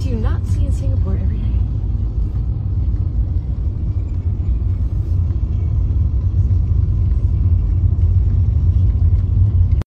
do you not see in Singapore every day.